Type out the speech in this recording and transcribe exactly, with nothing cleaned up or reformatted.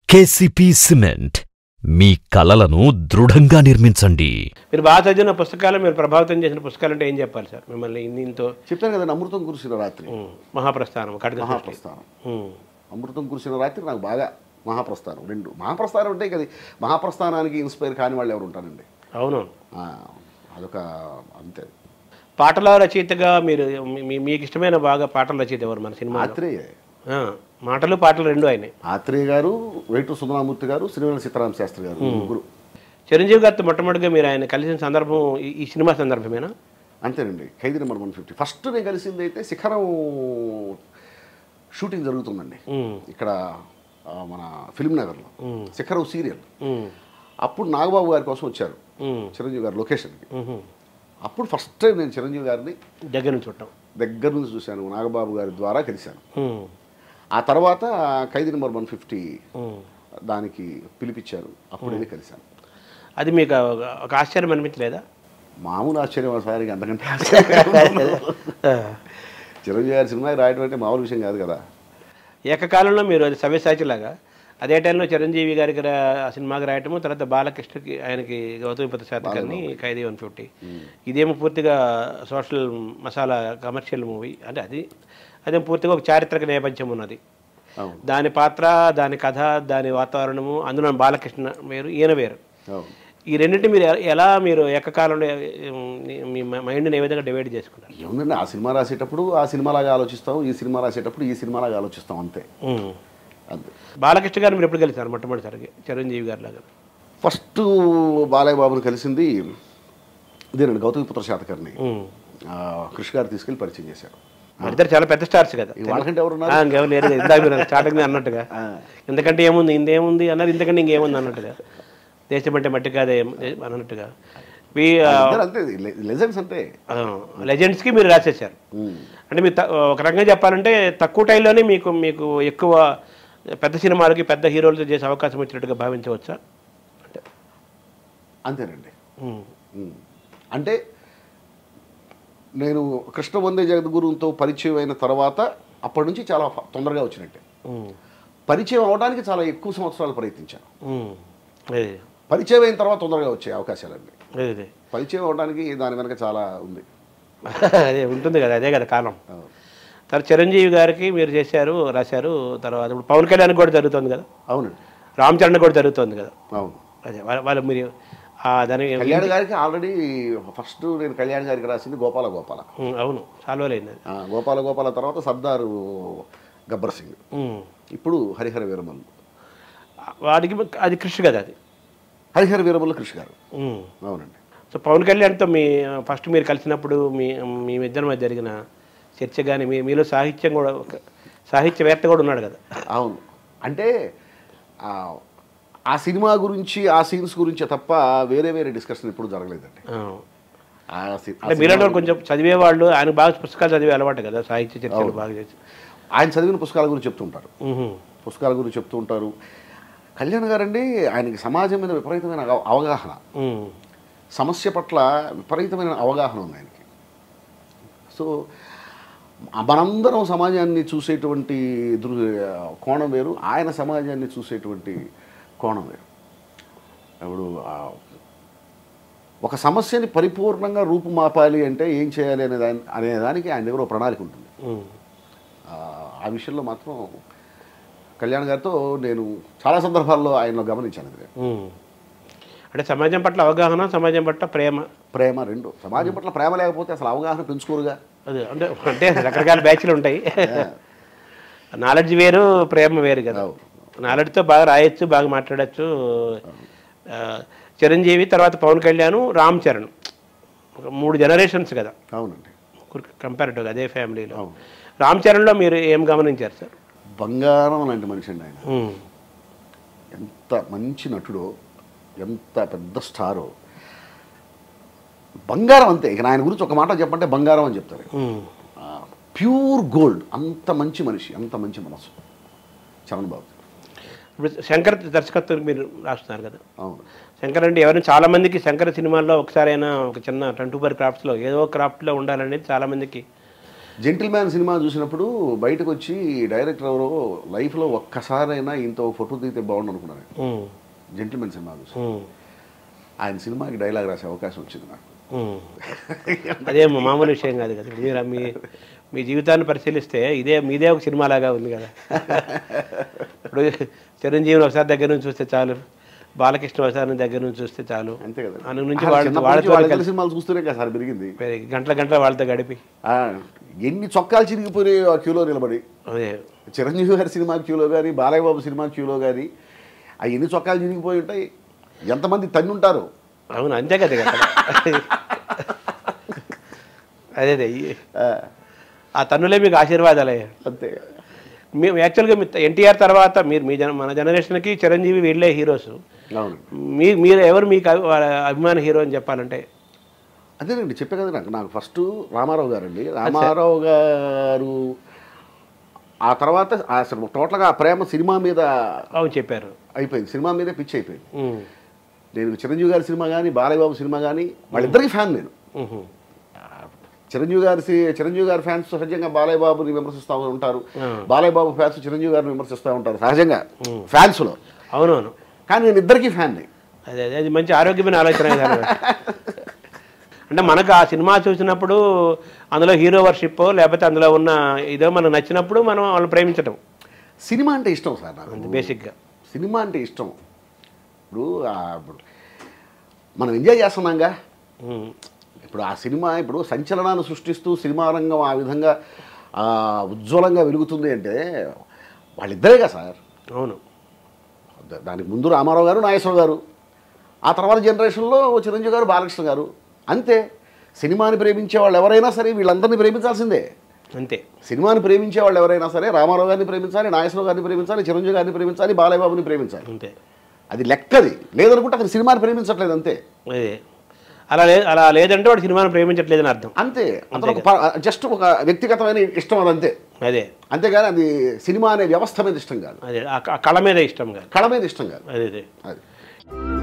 KCP cement మీ కలలను దృఢంగా నిర్మించండి. మీరు బాగా చదివిన పుస్తకాలు, మీరు ప్రభావితం చేసిన పుస్తకాలు అంటే ఏం చెప్పాలి సార్? మిమ్మల్ని ఇంతో చెప్పాను కదా, అమృతం కురిసిన రాత్రి, మహాప్రస్థానం, ఖడ్గ మహాప్రస్థానం. అమృతం కురిసిన రాత్రి నాకు బాగా, మహాప్రస్థానం రెండు. మహాప్రస్థానం అంటే కదా, మహాప్రస్థానానికి ఇన్స్పైర్ కాని వాళ్ళు ఎవరు ఉంటారండి? అవును, అదొక అంతే. పాటల రచయితగా మీరు మీకు ఇష్టమైన బాగా పాటల రచయిత ఎవరు మన సినిమా? ఆత్రేయ. మాటలు పాటలు రెండు ఆయన. ఆత్రేయ గారు, వేటూరు సుందరమూర్తి గారు, శ్రీవేణ సీతారామ శాస్త్రి గారు, ముగ్గురు. చిరంజీవి గారితో మొట్టమొదటిగా మీరు ఆయన కలిసిన సందర్భం ఈ సినిమా సందర్భమేనా? అంతేనండి, Khaidi number one fifty. First నేను కలిసింది అయితే శిఖరం షూటింగ్ జరుగుతుందండి ఇక్కడ మన ఫిల్మ్ నగర్లో, శిఖరం సీరియల్. అప్పుడు నాగబాబు గారి కోసం వచ్చారు చిరంజీవి గారు లొకేషన్కి. అప్పుడు ఫస్ట్ టైం నేను చిరంజీవి గారిని దగ్గర నుంచి చూడటం, దగ్గర నుంచి చూశాను, నాగబాబు గారి ద్వారా కలిశాను. ఆ తర్వాత ఖైదీ నెంబర్ వన్ ఫిఫ్టీ దానికి పిలిపించారు, అప్పుడు వెళ్ళి కలిశాను. అది మీకు ఒక ఆశ్చర్యం అనిపించలేదా? మామూలు ఆశ్చర్యం ఒకసారి, అంతకంటే ఆశ్చర్యం. చిరంజీవి గారి సినిమాకి రాయడం అంటే మామూలు విషయం కాదు కదా. ఏకకాలంలో మీరు అది సవ్యసాచిలాగా అదే టైంలో చిరంజీవి గారికి ఆ సినిమాకి రాయటము, తర్వాత బాలకృష్ణకి ఆయనకి గౌతమిపుత్ర శాతకర్ణి ఖైదీ వన్ ఫిఫ్టీ. ఇదేమో పూర్తిగా సోషల్ మసాలా కమర్షియల్ మూవీ. అంటే అది అదే పూర్తిగా ఒక చారిత్రక నేపథ్యం ఉన్నది. దాని పాత్ర, దాని కథ, దాని వాతావరణము, అందులో బాలకృష్ణ వేరు, ఈయన వేరు. ఈ రెండింటి మీరు ఎలా మీరు ఏకకాలంలో మీ మైండ్ని ఏ విధంగా డివైడ్ చేసుకున్నారు? ఏముందండి, ఆ సినిమా రాసేటప్పుడు ఆ సినిమాలాగా ఆలోచిస్తాం, ఈ సినిమా రాసేటప్పుడు ఈ సినిమాలాగా ఆలోచిస్తాం, అంతే. అంతే. బాలకృష్ణ గారు మీరు ఎప్పుడు కలిసారు మొట్టమొదటిసారిగా చిరంజీవి గారి లాగా? ఫస్ట్ బాలయ్య బాబుని కలిసింది ఇదేనండి, గౌతమిపుత్ర శాతకర్ణి. కృష్ణ గారు తీసుకెళ్ళి పరిచయం చేశారు. ఇద్దరు చాలా పెద్ద స్టార్స్ కదా, వాళ్ళకంటే ఎవరు స్టార్టింగ్ అన్నట్టుగా. ఎందుకంటే ఏముంది, ఇందేముంది అన్నారు, ఇంతకంటే ఇంకేముంది అన్నట్టుగా, దేశం అంటే మట్టి కాదే అన్నట్టుగా. లెజెండ్స్కి మీరు రాసేసారు. అంటే మీరు ఒక రకంగా చెప్పాలంటే తక్కువ టైంలోనే మీకు మీకు ఎక్కువ పెద్ద సినిమాలకి పెద్ద హీరోలతో చేసే అవకాశం వచ్చినట్టుగా భావించవచ్చా? అంటే అంతేనండి. అంటే నేను కృష్ణ వందే జగద్గురుతో పరిచయం అయిన తర్వాత అప్పటి నుంచి చాలా తొందరగా వచ్చినట్టే. పరిచయం అవడానికి చాలా ఎక్కువ సంవత్సరాలు ప్రయత్నించాను. పరిచయం అయిన తర్వాత తొందరగా వచ్చే అవకాశాలండి. పరిచయం అవడానికి దాని వెనక చాలా ఉంది. అదే ఉంటుంది కదా, అదే కదా కాలం. తర్వాత చిరంజీవి గారికి మీరు చేశారు, రాశారు. తర్వాత ఇప్పుడు పవన్ కళ్యాణ్ కూడా జరుగుతుంది కదా. అవునండి. రామ్ చరణ్ కూడా జరుగుతుంది కదా. అవును. అదే వాళ్ళు మీరు దాని కళ్యాణ్ గారికి ఆల్రెడీ ఫస్ట్ నేను కళ్యాణ్ గారికి రాసింది గోపాల గోపాల. అవును, చాలా రోజులైంది. గోపాల గోపాల తర్వాత సర్దారు గబ్బర్ సింగ్, ఇప్పుడు హరిహర వీరమల్లు. వాడికి అది కృషి కదా, అది హరిహర వీరమల్లు కృషి గారు. అవునండి. సో పవన్ కళ్యాణ్తో మీ ఫస్ట్ మీరు కలిసినప్పుడు మీ మీ ఇద్దరి మధ్య జరిగిన చర్చ కానీ, మీ మీలో సాహిత్యం కూడా, సాహిత్యవేత్త కూడా ఉన్నాడు కదా. అవును. అంటే ఆ సినిమా గురించి, ఆ సీన్స్ గురించి తప్ప వేరే వేరే డిస్కషన్ ఎప్పుడు జరగలేదండి. అంటే మీరంటే కొంచెం చదివేవాళ్ళు, ఆయన బాగా పుస్తకాలు చదివే అలవాటు కదా, సాహిత్య చర్చలు బాగా చేసి. ఆయన చదివిన పుస్తకాల గురించి చెప్తూ ఉంటారు, పుస్తకాల గురించి చెప్తూ ఉంటారు. కళ్యాణ్ గారండి, ఆయనకి సమాజం మీద విపరీతమైన అవగాహన, సమస్య పట్ల విపరీతమైన అవగాహన ఉంది ఆయనకి. సో మనందరం సమాజాన్ని చూసేటువంటి దృ కోణం వేరు, ఆయన సమాజాన్ని చూసేటువంటి కోణం వేరు. ఇప్పుడు ఒక సమస్యని పరిపూర్ణంగా రూపుమాపాలి అంటే ఏం చేయాలి అనే దాని అనేదానికి ఆయన దగ్గర ఒక ప్రణాళిక ఉంటుంది. ఆ విషయంలో మాత్రం కళ్యాణ్ గారితో నేను చాలా సందర్భాల్లో ఆయనలో గమనించాను. అది అంటే సమాజం పట్ల అవగాహన, సమాజం పట్ల ప్రేమ. ప్రేమ రెండు. సమాజం పట్ల ప్రేమ లేకపోతే అసలు అవగాహన పెంచుకోరుగా. అదే అంటే అంటే రకరకాల బ్యాచ్లు ఉంటాయి. నాలెడ్జ్ వేరు, ప్రేమ వేరు కదా. నాలెడ్జ్తో బాగా రాయొచ్చు, బాగా మాట్లాడచ్చు. చిరంజీవి తర్వాత పవన్ కళ్యాణ్, రామ్ చరణ్, మూడు జనరేషన్స్ కదా. అవునండి. కంపారిటివ్గా అదే ఫ్యామిలీలో. రామ్ చరణ్లో మీరు ఏం గమనించారు సార్? బంగారం లాంటి మనిషి అండి ఆయన. ఎంత మంచి నటుడో, ఎంత పెద్ద స్టారో, బంగారం అంతే. ఇక ఆయన గురించి ఒక మాట చెప్పంటే బంగారం అని చెప్తారు. Pure gold. అంత మంచి మనిషి, అంత మంచి మనసు చరణ్ బాబు. ఇప్పుడు శంకర్ దర్శకత్వం మీరు రాస్తున్నారు కదా. అవును. శంకర్ అంటే ఎవరైనా చాలామందికి శంకర్ సినిమాల్లో ఒకసారైనా ఒక చిన్న టంటూబర్ క్రాఫ్ట్స్లో ఏదో క్రాఫ్ట్లో ఉండాలనేది చాలామందికి జెంటిల్ మ్యాన్ సినిమా చూసినప్పుడు బయటకు వచ్చి డైరెక్టర్ ఎవరో లైఫ్లో ఒక్కసారైనా ఇంత ఫోటో దిగితే బాగుండు అనుకున్నాను. జెంటిల్ మ్యాన్ సినిమా చూసి ఆయన సినిమాకి డైలాగ్ రాసే అవకాశం వచ్చింది నాకు. అదే మామూలు విషయం కాదు కదా. మీరు మీ మీ జీవితాన్ని పరిశీలిస్తే ఇదే మీదే ఒక సినిమా లాగా ఉంది కదా. ఇప్పుడు చిరంజీవిని ఒకసారి దగ్గర నుంచి చూస్తే చాలు, బాలకృష్ణ ఒకసారి దగ్గర నుంచి చూస్తే చాలు, అంతే కదా. అను నుంచి వాళ్ళతో సినిమాలు చూస్తూనే కదా సార్ పెరిగింది. గంటల గంటల వాళ్ళతో గడిపి ఎన్ని చొక్కాలు చిరిగిపోయి ఆ క్యూలో నిలబడి, అదే చిరంజీవి గారి సినిమా క్యూలో కానీ బాలయ్య బాబు సినిమా క్యూలో కానీ ఆ ఎన్ని చొక్కాలు చిరిగిపోయి ఉంటాయి, ఎంతమంది తన్ని ఉంటారు. అవును, అంతే కదా కదా. అదే అదే ఆ తన్నులే మీకు ఆశీర్వాదాలే. అంతే. మేము యాక్చువల్గా మీ ఎన్టీఆర్ తర్వాత మీరు మీ జన మన జనరేషన్కి చిరంజీవి వీళ్ళే హీరోస్. మీ మీరు ఎవరు మీకు అభిమాన హీరో అని చెప్పాలంటే? అదేనండి చెప్పే కదా నాకు నాకు ఫస్ట్ రామారావు గారు అండి. రామారావు గారు ఆ తర్వాత అసలు టోటల్గా ఆ ప్రేమ సినిమా మీద అవును చెప్పారు అయిపోయింది. సినిమా మీదే పిచ్చి అయిపోయింది. నేను చిరంజీవి గారి సినిమా కానీ బాలయ్య బాబు సినిమా కానీ వాళ్ళిద్దరికి ఫ్యాన్. నేను చిరంజీవి గారి చిరంజీవి గారి ఫ్యాన్స్ సహజంగా బాలయ్య బాబుని విమర్శిస్తూ ఉంటారు, బాలయ్య బాబు ఫ్యాన్స్ చిరంజీవి గారిని విమర్శిస్తూ ఉంటారు సహజంగా ఫ్యాన్స్లో. అవునవును. కానీ నేను ఇద్దరికి ఫ్యాన్ని. అదే అదే అది మంచి ఆరోగ్యమైన ఆలోచన. అంటే మనకు ఆ సినిమా చూసినప్పుడు అందులో హీరో వర్షిప్ లేకపోతే అందులో ఉన్న ఇదో మనకు నచ్చినప్పుడు మనం వాళ్ళని ప్రేమించడం. సినిమా అంటే ఇష్టం సార్ నాకు బేసిక్గా. సినిమా అంటే ఇష్టం. ఇప్పుడు ఇప్పుడు మనం ఎంజాయ్ చేస్తున్నాంగా. ఇప్పుడు ఆ సినిమా ఇప్పుడు సంచలనాన్ని సృష్టిస్తూ సినిమా రంగం ఆ విధంగా ఉజ్వలంగా వెలుగుతుంది అంటే వాళ్ళిద్దరేగా సార్. అవును. దానికి ముందు రామారావు గారు, నాగేశ్వరరావు గారు, ఆ తర్వాత జనరేషన్లో చిరంజీవి గారు, బాలకృష్ణ గారు. అంతే. సినిమాని ప్రేమించే వాళ్ళు ఎవరైనా సరే వీళ్ళందరినీ ప్రేమించాల్సిందే. అంతే. సినిమాని ప్రేమించే వాళ్ళు ఎవరైనా సరే రామారావు గారిని ప్రేమించాలి, నాగేశ్వరరావు గారిని ప్రేమించాలి, చిరంజీవి గారిని ప్రేమించాలి, బాలయ్య బాబుని ప్రేమించాలి. అంతే. అది లెక్కది. లేదనుకుంటే అతను సినిమాని ప్రేమించట్లేదు. అంతే. అదే అలా లే అలా లేదంటే వాడు సినిమాని ప్రేమించట్లేదని అర్థం. అంతే. అతను జస్ట్ ఒక వ్యక్తిగతమైన ఇష్టం అది. అంతే. అదే. అంతేగాని అది సినిమా అనే వ్యవస్థ మీద ఇష్టం కాదు. అదే ఆ కళ మీద ఇష్టం కాదు. కళ మీద ఇష్టం కాదు. అదే అదే అది